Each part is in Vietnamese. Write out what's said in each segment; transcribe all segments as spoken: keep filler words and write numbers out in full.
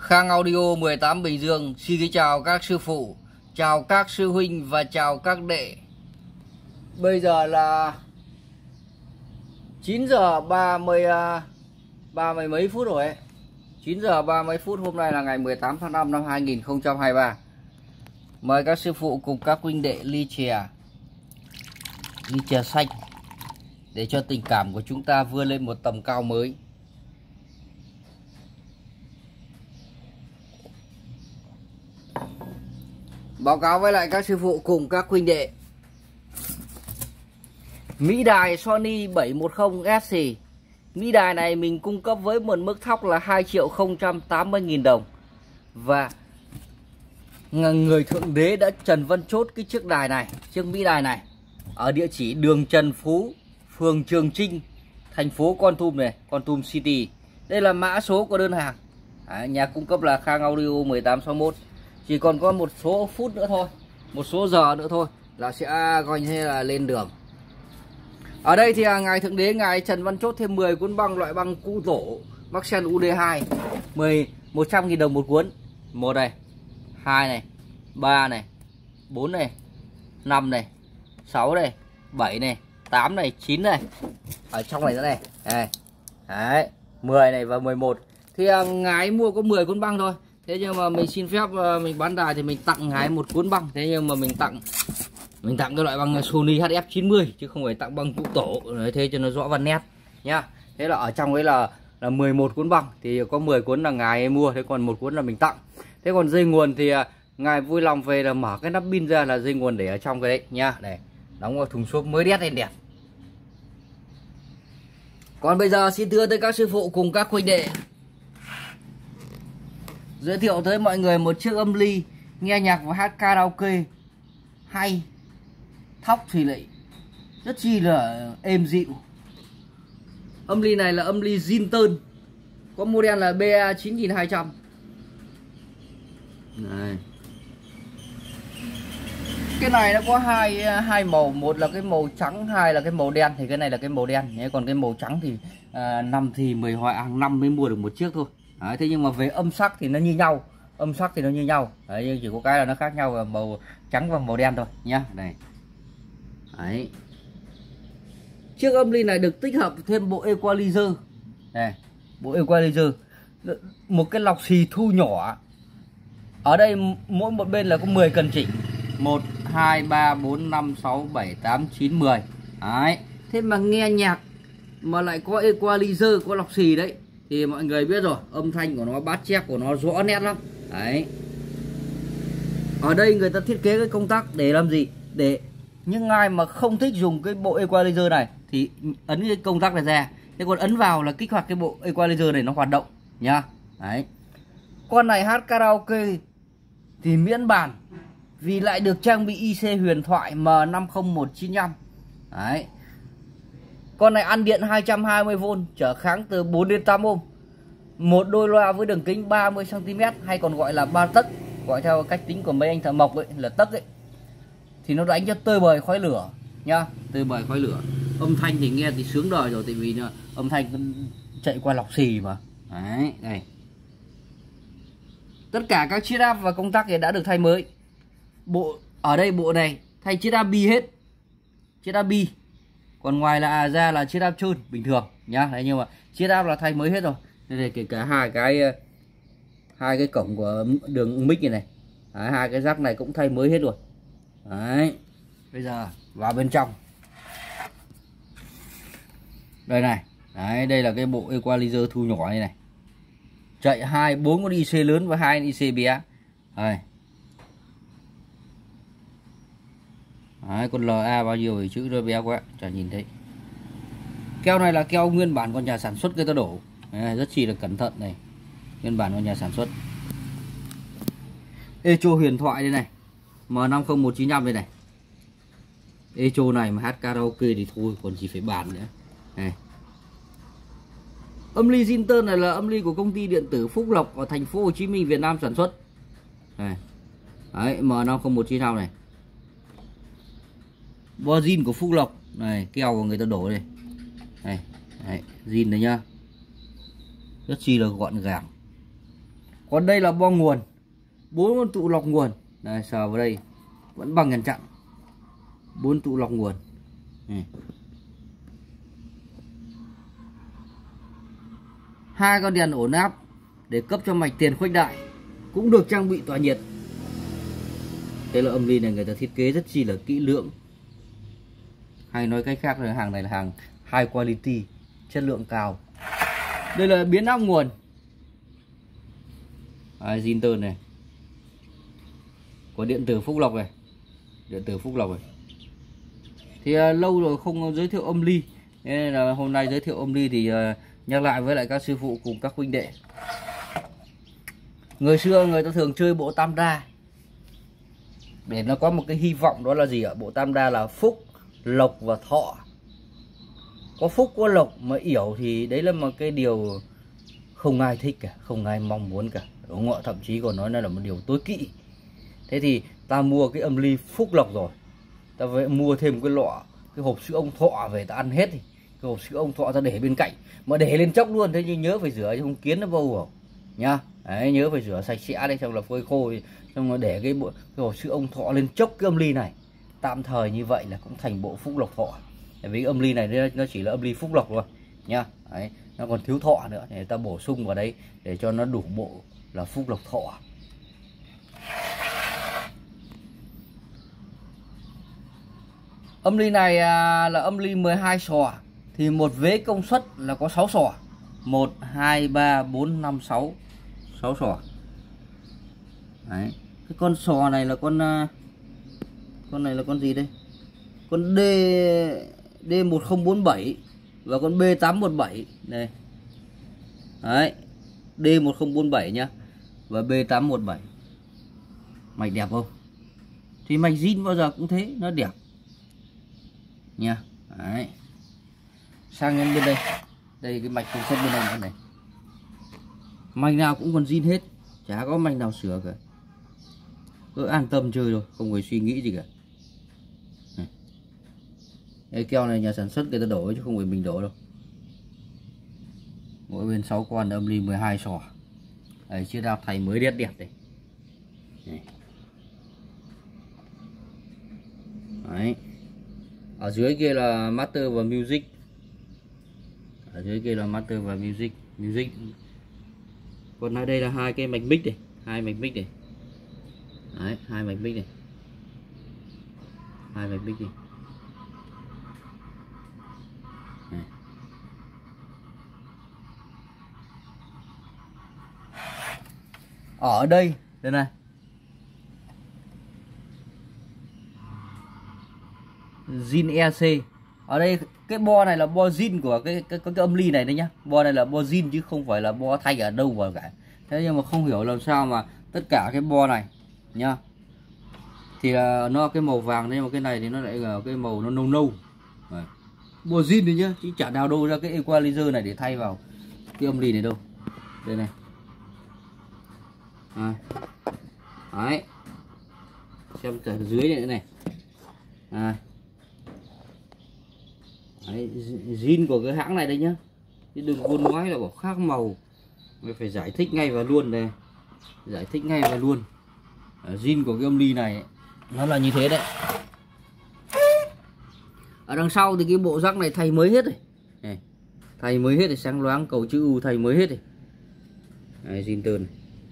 Khang Audio mười tám Bình Dương xin kính chào các sư phụ, chào các sư huynh và chào các đệ. Bây giờ là chín giờ ba mươi ba mươi mấy phút rồi ấy. chín giờ ba mươi phút hôm nay là ngày mười tám tháng năm năm hai nghìn không trăm hai mươi ba. Mời các sư phụ cùng các huynh đệ ly chè, ly chè xanh để cho tình cảm của chúng ta vươn lên một tầm cao mới. Báo cáo với lại các sư phụ cùng các huynh đệ, Mỹ đài Sony bảy một không S xê. Mỹ đài này mình cung cấp với một mức thóc là hai triệu không trăm tám mươi nghìn đồng. Và người thượng đế đã trần văn chốt cái chiếc đài này, chiếc Mỹ đài này ở địa chỉ đường Trần Phú, phường Trường Trinh, thành phố Kon Tum này, Kon Tum City. Đây là mã số của đơn hàng. Đấy, nhà cung cấp là Khang Audio một tám sáu mốt. Chỉ còn có một số phút nữa thôi, một số giờ nữa thôi là sẽ coi như là lên đường. Ở đây thì ngài thượng đế ngài trần văn chốt thêm mười cuốn băng loại băng cũ tổ Maxxen U D hai, mười một trăm nghìn đồng một cuốn. Một này, hai này, ba này, bốn này, năm này, sáu này, bảy này, tám này, chín này. Ở trong này nữa này. Đây. Đấy, mười này và mười một. Thì ngài mua có mười cuốn băng thôi. Thế nhưng mà mình xin phép mình bán đài thì mình tặng ngài một cuốn băng. Thế nhưng mà mình tặng mình tặng cái loại băng Sony H F chín mươi chứ không phải tặng băng cũ tổ. Đấy, thế cho nó rõ văn nét nhá. Thế là ở trong ấy là là mười một cuốn băng thì có mười cuốn là ngài mua, thế còn một cuốn là mình tặng. Thế còn dây nguồn thì ngài vui lòng về là mở cái nắp pin ra là dây nguồn để ở trong cái đấy nhá, để đóng vào thùng xốp mới đét lên đẹp. Còn bây giờ xin thưa tới các sư phụ cùng các huynh đệ, giới thiệu tới mọi người một chiếc âm ly nghe nhạc và hát karaoke hay, thóc thì lại rất chi là êm dịu. Âm ly này là âm ly Zinton, có model là B A chín nghìn hai trăm. Này. Cái này nó có hai hai màu, một là cái màu trắng, hai là cái màu đen. Thì cái này là cái màu đen nhé, còn cái màu trắng thì à, năm thì mười hoài hàng năm mới mua được một chiếc thôi. Đấy, thế nhưng mà về âm sắc thì nó như nhau, âm sắc thì nó như nhau. Đấy, nhưng chỉ có cái là nó khác nhau là màu trắng và màu đen thôi nhá. Này. Đấy. Chiếc âm ly này được tích hợp thêm bộ equalizer. Này, bộ equalizer, một cái lọc xì thu nhỏ. Ở đây mỗi một bên là có mười cần chỉnh. một, hai, ba, bốn, năm, sáu, bảy, tám, chín, mười. Đấy. Thế mà nghe nhạc mà lại có equalizer, có lọc xì đấy, thì mọi người biết rồi, âm thanh của nó, bát chép của nó rõ nét lắm. Đấy. Ở đây người ta thiết kế cái công tắc để làm gì? Để những ai mà không thích dùng cái bộ equalizer này thì ấn cái công tắc này ra. Thế còn ấn vào là kích hoạt cái bộ equalizer này nó hoạt động nhá. Đấy. Con này hát karaoke thì miễn bàn, vì lại được trang bị I C huyền thoại M năm không một chín năm. Đấy. Con này ăn điện hai trăm hai mươi vôn, trở kháng từ bốn đến tám ohm. Một đôi loa với đường kính ba mươi xăng ti mét hay còn gọi là ba tấc, gọi theo cách tính của mấy anh thợ mộc ấy là tấc ấy. Thì nó đánh cho tơi bời khói lửa nhá, tơi bời khói lửa. Âm thanh thì nghe thì sướng đời rồi, tại vì âm thanh chạy qua lọc xì mà. Đấy, đây. Tất cả các chiết áp và công tắc thì đã được thay mới. Bộ ở đây bộ này thay chiết áp bi hết, chiết áp bi. Còn ngoài là à, ra là chiết áp trơn bình thường nhá. Đấy, nhưng mà chiết áp là thay mới hết rồi. Đây này, kể cả hai cái hai cái cổng của đường mic này này. Đấy, hai cái rắc này cũng thay mới hết rồi. Đấy. Bây giờ vào bên trong. Đây này. Đấy, đây là cái bộ equalizer thu nhỏ này này. Chạy hai bốn con I C lớn và hai I C bé. Đây. Đấy, con L A bao nhiêu thì chữ nó bé quá, chả nhìn thấy. Keo này là keo nguyên bản của nhà sản xuất người ta đổ. Đấy, rất chi là cẩn thận này. Nguyên bản của nhà sản xuất. Echo huyền thoại đây này, M năm không một chín năm đây này. Echo này mà hát karaoke thì thôi, còn chỉ phải bàn nữa. Này. Âm ly Zinton này là âm ly của công ty điện tử Phúc Lộc ở thành phố Hồ Chí Minh, Việt Nam sản xuất. Này. Đấy, M năm không một chín năm này. Bo zin của Phúc Lộc này, keo của người ta đổ đây này, này zin này nhá, rất chi là gọn gàng. Còn đây là bo nguồn, bốn con tụ lọc nguồn. Đây, sờ vào đây vẫn bằng nhằn chặn, bốn tụ lọc nguồn. Này. Hai con đèn ổn áp để cấp cho mạch tiền khuếch đại, cũng được trang bị tỏa nhiệt. Đây là âm ly này người ta thiết kế rất chi là kỹ lưỡng, hay nói cách khác là hàng này là hàng high quality, chất lượng cao. Đây là biến áp nguồn, à, zin tơn này, có điện tử Phúc Lộc này, điện tử Phúc Lộc này. Thì uh, lâu rồi không giới thiệu âm ly, nên là hôm nay giới thiệu âm ly thì uh, nhắc lại với lại các sư phụ cùng các huynh đệ. Người xưa người ta thường chơi bộ tam đa để nó có một cái hy vọng, đó là gì ạ? Bộ tam đa là phúc, lộc và thọ. Có phúc có lộc mà yểu thì đấy là một cái điều không ai thích cả, không ai mong muốn cả, đúng không ạ? Thậm chí còn nói là một điều tối kỵ. Thế thì ta mua cái âm ly phúc lộc rồi, ta phải mua thêm cái lọ, cái hộp sữa ông thọ về ta ăn hết thì cái hộp sữa ông thọ ta để bên cạnh, mà để lên chốc luôn. Thế nhưng nhớ phải rửa chứ không kiến nó vô vào nhá. Đấy, nhớ phải rửa sạch sẽ đây, xong là phơi khô, xong rồi để cái bộ cái hộp sữa ông thọ lên chốc cái âm ly này. Tạm thời như vậy là cũng thành bộ phúc lộc thọ. Tại vì âm ly này nó chỉ là âm ly phúc lộc thôi nhá. Đấy, nó còn thiếu thọ nữa để ta bổ sung vào đấy để cho nó đủ bộ là phúc lộc thọ. Âm ly này à, là âm ly mười hai sò, thì một vế công suất là có sáu sò. một, hai, ba, bốn, năm, sáu. sáu sò. Đấy. Cái con sò này là con con này là con gì đây? Con D D một không bốn bảy và con B tám một bảy đây. Đấy. D một không bốn bảy nhá và B tám một bảy. Mạch đẹp không? Thì mạch zin bao giờ cũng thế, nó đẹp nha. Đấy. Sang đến bên đây, đây cái mạch công suất bên đây này, mạch nào cũng còn zin hết, chả có mạch nào sửa cả. Cứ an tâm chơi rồi, không phải suy nghĩ gì cả. Này. Cái keo này nhà sản xuất người ta đổ chứ không phải mình đổ đâu. Mỗi bên sáu con âm ly mười hai sò. Đấy, chiếc đao thay mới đẹp đẹp đây. Này. Đấy. Ở dưới kia là master và music. Ở dưới kia là master và music, music. Còn ở đây là hai cái mạch mic này, hai mạch mic này. Đấy, hai mạch mic này. Hai mạch mic này. Này. Ở đây, đây này. Zin e xê. Ở đây cái bo này là bo zin của cái cái, cái, cái âm ly này đấy nhá. Bo này là bo zin chứ không phải là bo thay ở đâu vào cả. Thế nhưng mà không hiểu làm sao mà tất cả cái bo này nhá, thì là nó cái màu vàng đấy, mà cái này thì nó lại là cái màu nó nâu nâu. Đấy. Bo zin đấy nhá, chứ chả đào đâu ra cái equalizer này để thay vào cái âm ly này đâu. Đây này. À. Đấy. Xem ở dưới này nữa này. À. Đấy, zin của cái hãng này đây nhá, chứ đừng buôn nói là bảo khác màu. Mình phải giải thích ngay và luôn đây, giải thích ngay và luôn. Zin của cái âm ly này ấy, nó là như thế đấy. Ở đằng sau thì cái bộ rắc này thay mới hết rồi này, thay mới hết rồi, sáng loáng, cầu chữ U thay mới hết rồi. Đây, zin tơn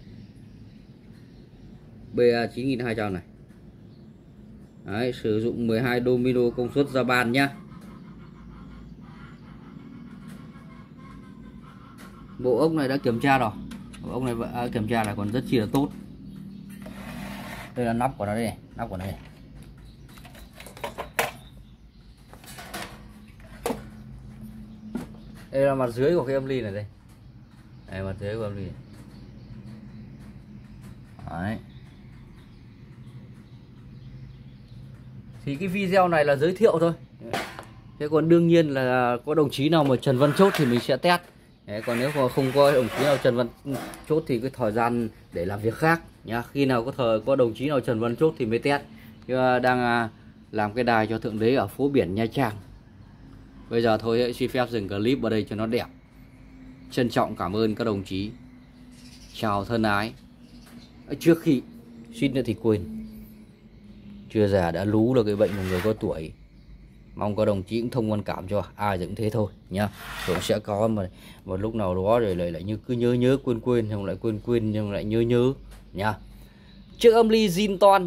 B A chín nghìn hai trăm này. Đấy, sử dụng mười hai domino công suất ra bàn nhá. Bộ ốc này đã kiểm tra rồi, bộ ốc này à, kiểm tra là còn rất chi là tốt. Đây là nắp của nó đây này, nắp của nó này. Đây là mặt dưới của cái âm ly này đây. Đây mặt dưới của âm ly này. Đấy. Thì cái video này là giới thiệu thôi. Thế còn đương nhiên là có đồng chí nào mà Trần Văn Chốt thì mình sẽ test. Đấy, còn nếu mà không có đồng chí nào Trần Văn Chốt thì cái thời gian để làm việc khác nhá. Khi nào có thời có đồng chí nào Trần Văn Chốt thì mới test. Chứ đang làm cái đài cho Thượng Đế ở phố biển Nha Trang. Bây giờ thôi xin phép dừng clip ở đây cho nó đẹp. Trân trọng cảm ơn các đồng chí. Chào thân ái. Trước khi suýt nữa thì quên, chưa già đã lú là cái bệnh của người có tuổi. Mong các đồng chí cũng thông quan cảm cho ai cũng thế thôi nhá. Cũng sẽ có mà một lúc nào đó rồi lại lại như cứ nhớ nhớ quên quên, không lại quên quên nhưng lại nhớ nhớ nhá. Chiếc âm ly Zinton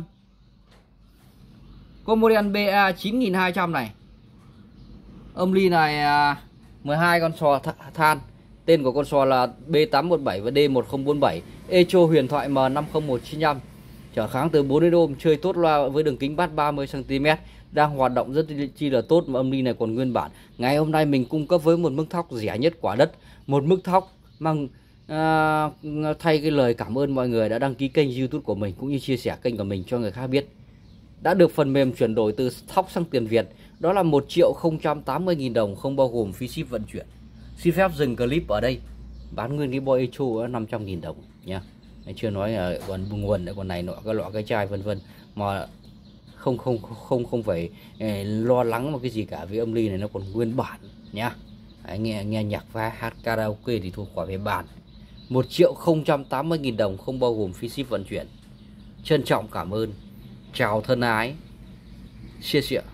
có model B A chín nghìn hai trăm này. Âm ly này mười hai con sò than. Tên của con sò là B tám một bảy và D một không bốn bảy. Echo huyền thoại M năm không một chín năm. Trở kháng từ bốn đến ôm, chơi tốt loa với đường kính bát ba mươi xăng ti mét. Đang hoạt động rất chi là tốt mà âm ly này còn nguyên bản. Ngày hôm nay mình cung cấp với một mức thóc rẻ nhất quả đất. Một mức thóc mang à, thay cái lời cảm ơn mọi người đã đăng ký kênh YouTube của mình cũng như chia sẻ kênh của mình cho người khác biết. Đã được phần mềm chuyển đổi từ thóc sang tiền Việt. Đó là một triệu không trăm tám mươi nghìn đồng không bao gồm phí ship vận chuyển. Xin phép dừng clip ở đây. Bán nguyên cái boy Echo năm trăm nghìn đồng nha. Chưa nói là còn nguồn còn này nọ cái lọ cái chai vân vân mà không không không không phải lo lắng một cái gì cả, vì âm ly này nó còn nguyên bản nhá. Đấy, nghe nghe nhạc và hát karaoke thì thuộc khỏi về bản. Một triệu không trăm tám mươi nghìn đồng không bao gồm phí ship vận chuyển. Trân trọng cảm ơn. Chào thân ái. Chia sẻ.